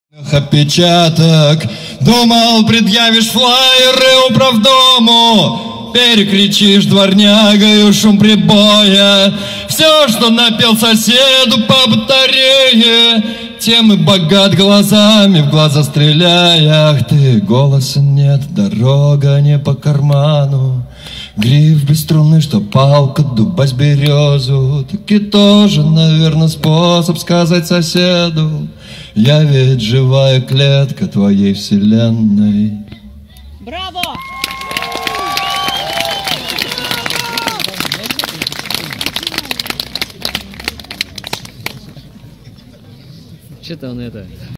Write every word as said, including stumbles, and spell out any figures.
Опечаток. Думал, предъявишь флаеры управдому, перекричишь дворнягою шум прибоя. Все, что напел соседу по батарее, тем и богат глазами, в глаза стреляя. Ах ты, голоса нет, дорога не по карману. Гриф без струны, что палка, дубась березу. Таки тоже, наверное, способ сказать соседу: я ведь живая клетка твоей вселенной. Браво! Что-то он это...